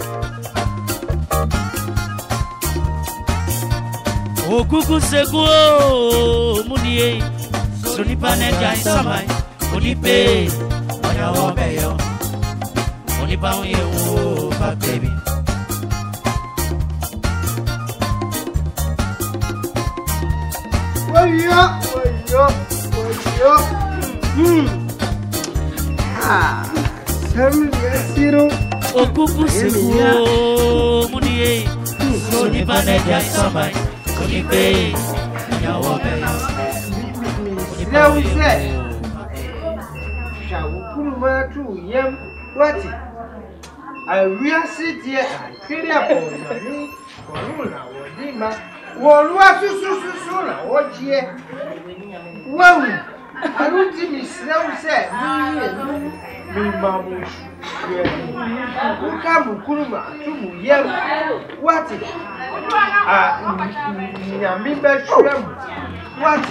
Okukuseku munie so Nipa ne Gyae Saman onipe oya obeyo onipa onye wo ba baby Oyo Suro Okukuseku munie so Nipa ne Gyae Saman onipe oya obeyo Now say, shall we put my two young what? I will sit here and clear up on me. What was so what ye? Well, I don't think Miss Snow said, me, Mamush. Come, Kuruma, two young what? What?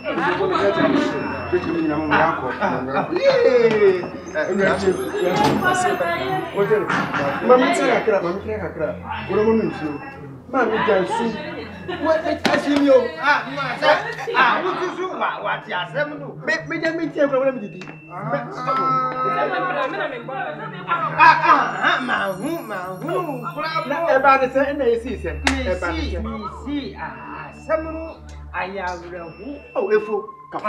Oh, if you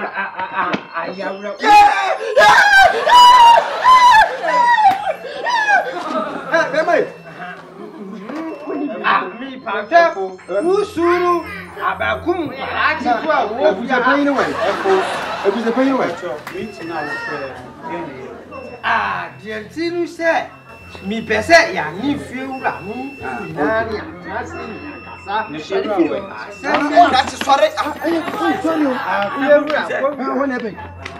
me, Panta, Suro, Abakum, DE3 said, me pese ya ni Efiewura mu nani amase ni akasa ni Efiewura that's sorry Efiewura what happened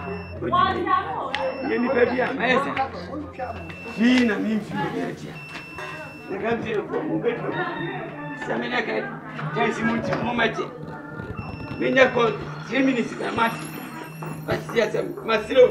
ye ni baby a mayese fi na mi Efiewura atia ne kan ti ko mo be to samina ka tensi muti mo mate me nya ko 10 minutes ka mate asia masiro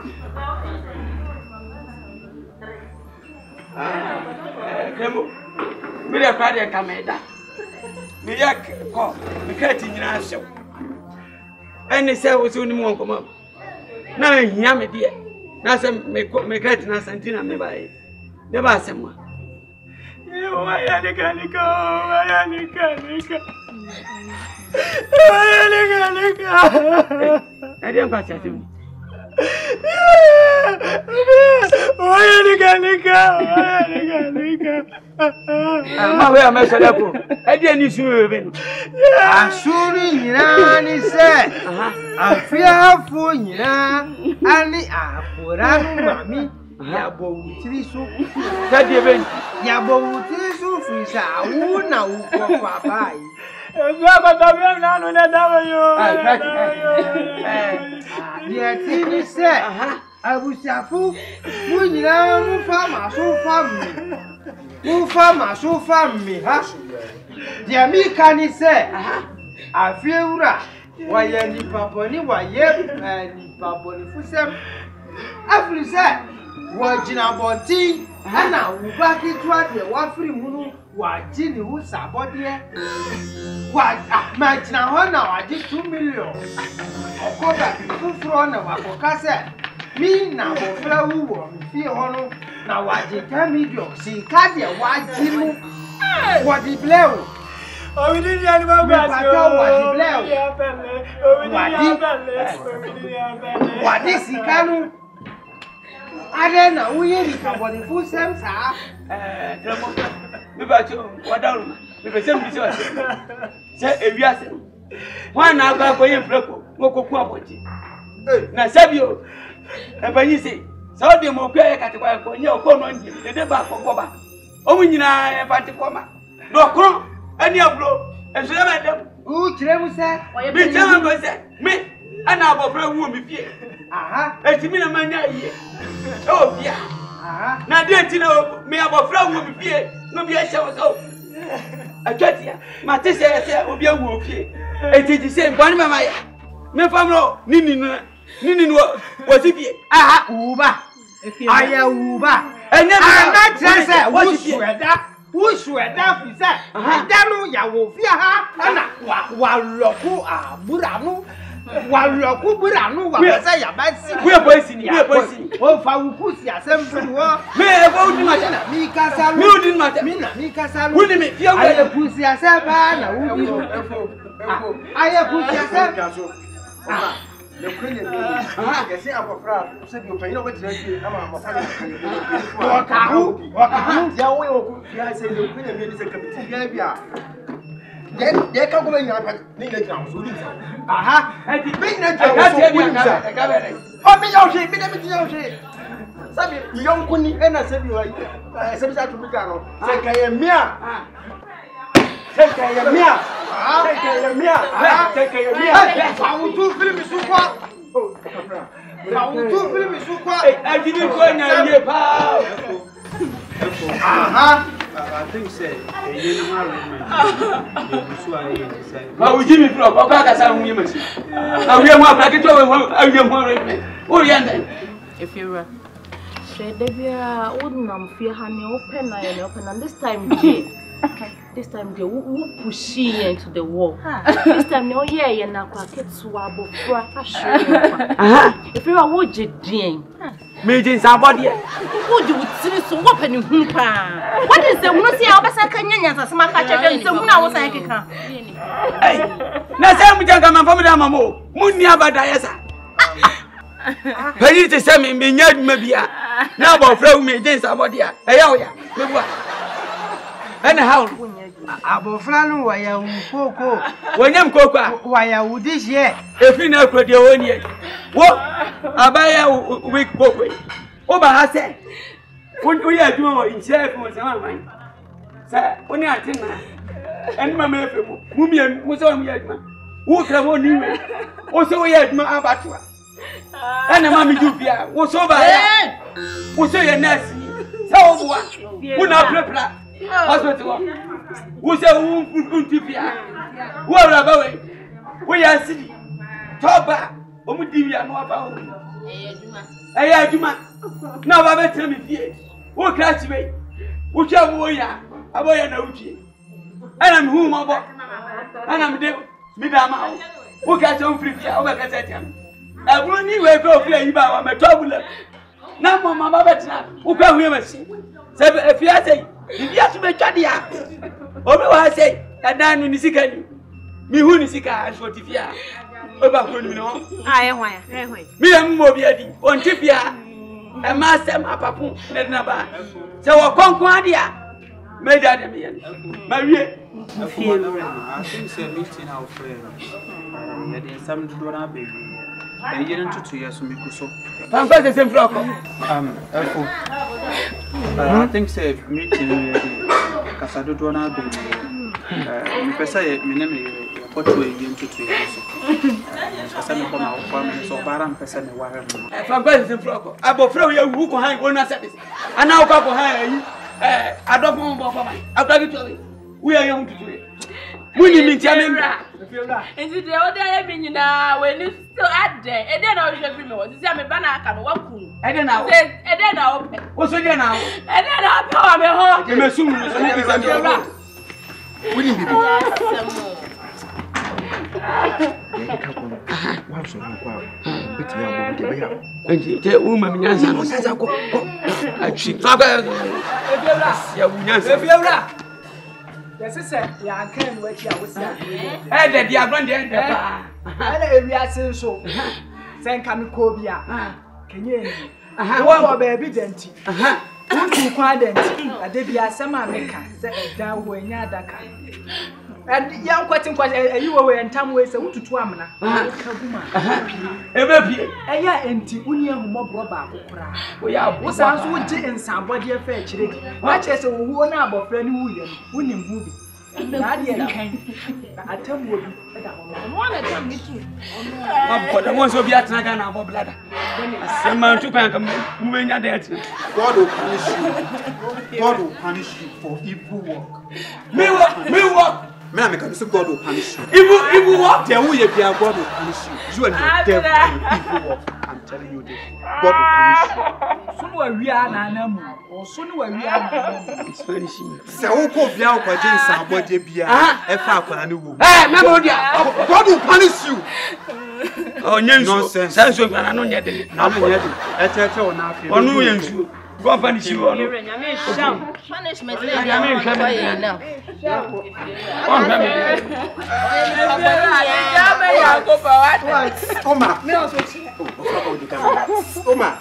Kemo, me ya kwade kameda. Me ya ko, me ka ti nyina hyew. Eni se wo so ni mo nkoma. Na hia me de. Na se me ka ti na santina me bae. Ne ba asem a. Yo ya ni kanika, ya ni kanika. Ya ni kanika. Adi an kwa chati. Ma we am so lepo e die ni Suro be no asuri nyina ni se afiafo nyina ani apora no mami ya bo wutiri so ta die be ya bo wutiri so fisa wu na wu ko papai DE3 se abusiafu munyina mu fama ha dia mi kani se Efiewura wa ye Nipa boni wa ye Nipa boni fusem afri se wa jina bonti ana wo ba kitwa de wa firi mu no wa jini hu sabode wa ma jina ho na wa ji 2 million okoba fufuro na wa kokase mi na bo fra wu wo fi ho no na wa ji 10 million si ka de wa ji mu wa di blew o we ni ani ma gba wa di sikanu Arena, we are the full sense. Me ba cho wadaru me be sem bi se ewiase wan na agba ko yin freko ngokoku aboti na sabio e banyi se so de mo kwa e katekwa ko nye okono ndi de ba kokoba o mu nyina e pati koma do kro ani abro e so ma dem u kire mu se bi tama ko se me ana abofra wu mi fie e timi na manya iye o bia na DE3 na me abofra wu mi fie no bia hye wo so ATWATIA mate se obi awu ofie etiji se mbani mama ya me famro nini no wasifie uba aya uba enye na trese wo sueda sure that we say, Dano Yawofia, Anna, Waloku, Burano, Waloku, Burano, we say, we are poison, we are poison. Oh, Fawukusia, some may avoid Mika, wouldn't matter, Mika, wouldn't make you a pussy as a man. I have put yourself. The queen is our proud. Said you pay no way to Take care of me. I will do film super. I will do film super. I didn't go in I think say how would you from Efiewura, and this time they will push into the wall. This time no yeah na kwa ketsuwa bofra ahwe. If you are what you doing? Meeting somebody. Would you see so open hu pa? What is the one see obesa kanya nya sasema ka chebe so na wo san keka. Hey. Na say mu janga man family amamo. Munni abada yesa. Pay to say me nya duma bia. Na bofra me meeting somebody. Eya oya. Mebua. Anyhow, Aboflanu waya ukoko. Wanyam kokwa. Waya udishye. Efi na krodi woni. Wo abaya we kokwe. Oba ha se. Woni adwuma in chef mo sama man. Sa woni atina. En mama efemu. Mumie mo so mo adwuma. Wo kra mo niwe. O so we adwuma abatwa. Ana mama dufia. Wo so ba ya. Wo so ye nurse. Sa wo bua. Wo na prepra. Hospital. Who say who tipia? Who are away? We are city. Toba. Omudivia no about. Aya Juma. Now I tell me fear. Who catch me? Who shall boya? Aboya na uchi. And I'm whom about. And I'm there. Midama. Who catch on free fear over Cassetian? I won't even go play about my trouble. Now, Mamma Betina. Who can we see? Seven if you say. If you have to make Chadia, I say, and then in the second, me who is sick as for Tifia. Over Bruno, I am me and Mobiadi, on Tifia, and Master Mapapu, Nednaba. So, a conquadia made that a million. Maria, I think it's a meeting our friend. Some donor baby. A year and 2 years from Mikuso. I'm quite the same flock. I think it's a meeting. Casado donor baby. Pesa, my name is what we are to 2 years. Some from our family, so Baram Pesa. If I'm quite the same flock, I will throw you who behind one service. And now couple high. I don't want for mine. I'll tell you. We are young to do it. We need to tell and the other I mean, when you still at there, and then I'll show you more. This is a banana can walk. And then I'll what's the now? And then I'll power me home. You may soon we need to woman, Yes, sir. Yeah, I can't wait. I was there. And the grandend. And we are so. Thank you, Kobia. Can you? What baby denti? Who quadrant? I did be a summer maker. Down when you're Daka. And young question you were in time ways to Twamana. Every empty Unia mob robber. We are what sounds would in somebody a fair chick. Watch as a woman about friend William movie. Nadia came. I tell you, one at me too. But I want to be at Nagana about bladder. Some man to come moving at that. God will punish you. God will punish you for evil work. Me walk. Man, because God will punish you. Evil walk. There will be a God will punish you. You and your devil evil work. telling you this. God will punish you. Sunu wa wia na anamu. O sunu wa wia na anamu. It's punishing. Se wo ko bia ko je Nsaab de bia e fa akwana ne wo. Memo dia. God will punish you. Oh, nyensu. Nonsense. Sensu na no nyede. Na no nyede. E cheche o na afi. Onu yensu. Go punish you. Punishment now. Oma. Oma.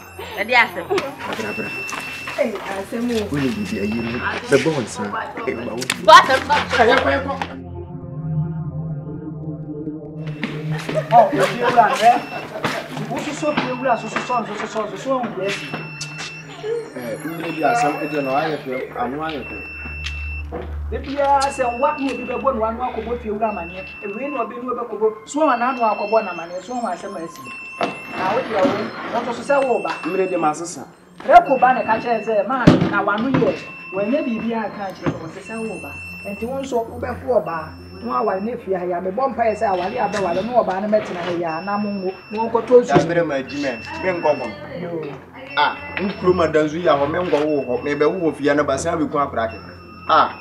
When you be a year, the bones. Oh, Efiewura re. Wo so Efiewura so yes. Maybe I some do no I feel I'm one. Bibia se nwa no bi bebo no anu akobo Efiewura mane. Ewe no obi no bekobo. So wa na anu akobo na mane. So wa asem asi. Na wo dia wo to so se wo ba. Mre de masesa. Reko ba ne ka kire se ma na wanu ye. Wanya bibia ka kire ko se wo ba. Enti won so ubefo oba. No awale na fia ya me bompa ye se awale abawale no oba na metina he ya na mongo no nkoto su. Abere ma jime. Me ngogo. Ah, nkuru madanzu ya ho me ngowo ho. Me be wo fia na basa be ku akrake. Ah.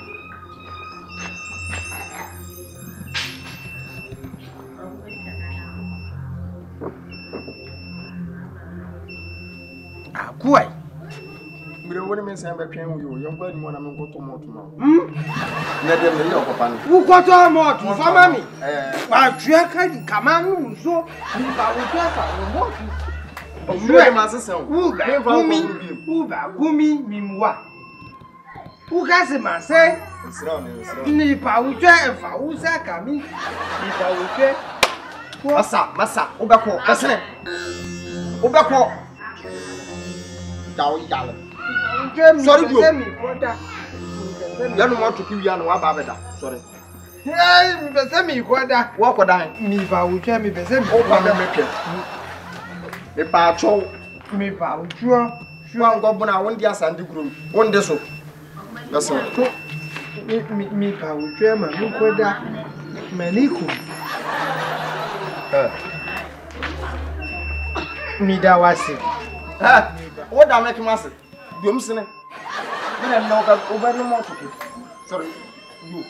Kuai. Mre woni me san be twen wo yo ngwa ni mo na me nkoto mo to mo. Na dem ne yo papa no. Wo koto mo to fama mi. Wa twa ka di kama nu so ni ba wo twa fa wo mo. Mre masesa wo. Uba gumi mimwa. Uga se ma se. Ni pa wo twa e fa wo sa ka mi. Ni pa wo twa. Masa, ubeko. Asene. Ubeko. Dawo yale. Sorry bro. Yanu mo to kiwi anu wa ba beda. Sorry. Mi bese mi koda. Wo koda Mi ba wo twa mi bese mi. o ba me metwe. Me pa cho. Mi ba wo twa. Shwa ngobo na won di asande guru. Won de so. That's all. Mi ba wo twa ma mi koda. Maniku. Mi da wasi. What da make mase? Biom sene. Me na ka over no more to. Sorry. You.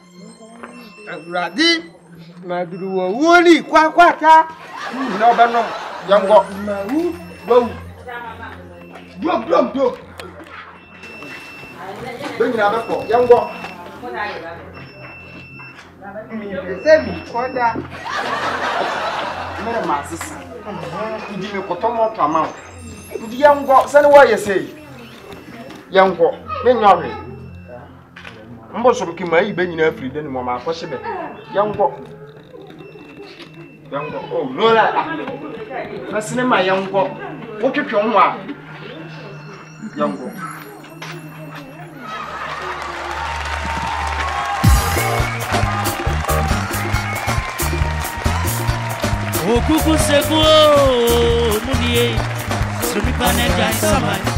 Radi maduru wo woni kwakwata. No ba no. Yango. Mawu. Wow. Dog. Bring na ba ko. Yango. Mi bese mi koda. Me na masisi. Idi me kotomo pama. Idi yango, sane wa yesei. Yango, me nyawe. Mbo so mkima yi be nyina afiri de ni mo ma akwose be. Yango. Oh, no la. Na sinema yango. Wo twetwe ho a. Yango. Okukuseku munie Nipa ne Gyae Saman.